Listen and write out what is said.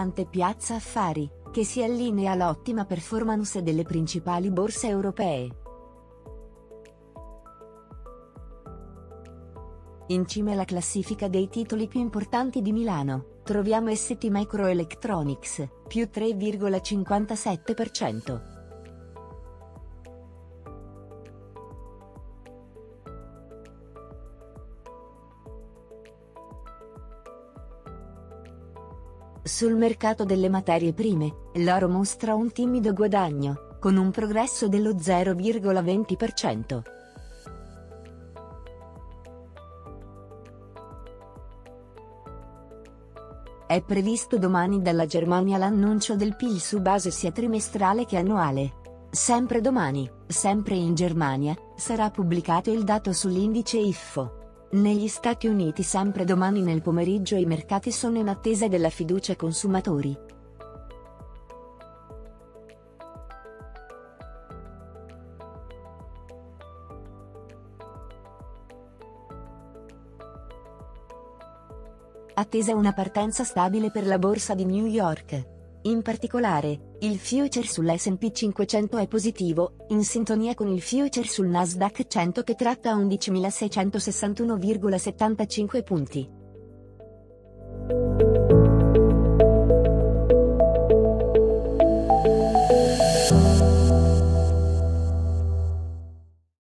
importante piazza affari, che si allinea all'ottima performance delle principali borse europee. In cima alla classifica dei titoli più importanti di Milano, troviamo STMicroelectronics, più 3,57%. Sul mercato delle materie prime, l'oro mostra un timido guadagno, con un progresso dello 0,20%. È previsto domani dalla Germania l'annuncio del PIL su base sia trimestrale che annuale. Sempre domani, sempre in Germania, sarà pubblicato il dato sull'indice IFO. Negli Stati Uniti sempre domani nel pomeriggio i mercati sono in attesa della fiducia consumatori. Attesa una partenza stabile per la borsa di New York. In particolare, il future sull'S&P 500 è positivo, in sintonia con il future sul Nasdaq 100 che tratta 11.661,75 punti.